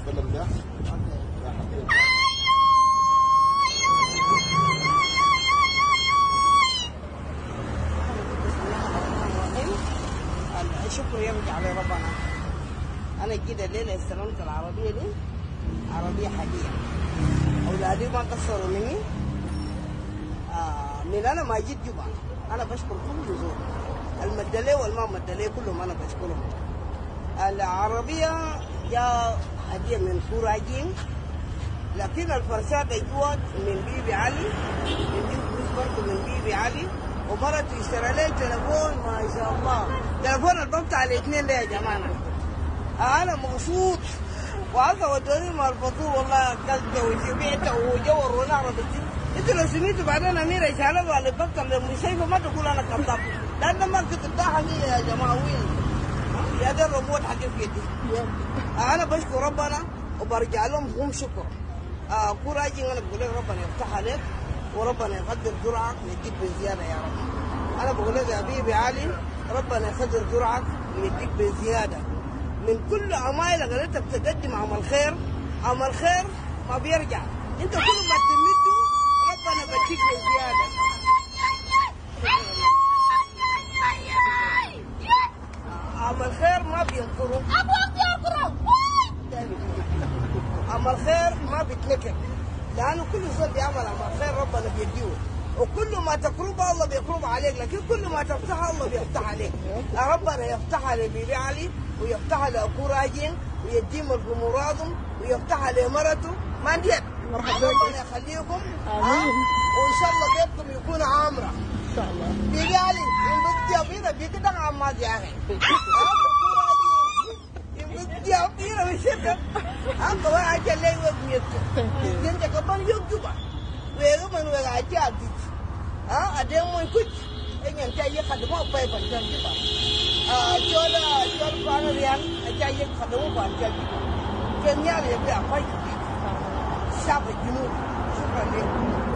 الفيلم ده يا حبيبي. الشكر يرجع لربنا. أنا جيت الليلة استلمت العربية دي، عربية حقيقية. أولادي ما قصروا مني. من أنا ما جيت جبا، أنا بشكر كل زول. المدلي والما مدلي كلهم أنا بشكرهم. العربية جاء هدية من كوراجين، لكن الفرشاة جوات من بيبي علي، من فلوس برضه من بيبي علي، ومرته اشترى لي تليفون ما شاء الله، تليفون الببت على الاثنين ده يا جماعة. أنا مبسوط، وهذا ودوني مع الفطور والله أكلته وجبعته وجور ونعرف الجيب. انتوا لو سميتوا بعدين اميره يشالوا على البطل اللي شايفه ما تقول انا كذاب، لان ما كنت بتاعها يا جماعه وين يا ده الريموت حق في يدي. انا بشكر ربنا وبرجع لهم هم شكر. كوراجي انا بقول لك ربنا يفتح عليك وربنا يقدر جرعك ويديك بزياده يا رب. انا بقول لك يا حبيبي علي ربنا يقدر جرعك ويديك بزياده من كل عمايلك اللي انت بتقدم عمل خير. عمل خير ما بيرجع، انت كل ما تمده ربنا بديك بزياده. عمل خير ما بينكره، عمل خير ما بيتنكر، لانه كل زول بيعمل عمل خير ربنا بيديه، وكل ما تقربه الله بيقرب عليك، لكن كل ما تفتحها الله بيفتح عليك. ربنا يفتحها لبيبي علي ويفتحها لاخوه راجين ويديم مرادهم ويفتحها لمرته ما نديت. ربنا يخليكم وان شاء الله بيتكم يكون عامره ان شاء الله. بيبي علي يمدي بينا بيكده عماد يا اخي. يمدي بينا بشكل انت واحد اللي وقيته انت كمان يوجبا ويغو من وغا جادي ادم مو كوت ان انت يخدموا باي بنجيبا جول فان ريان اجا يخدموا بنجيبا كان يا ربي افاي شعب الجنوب. شكرا لكم.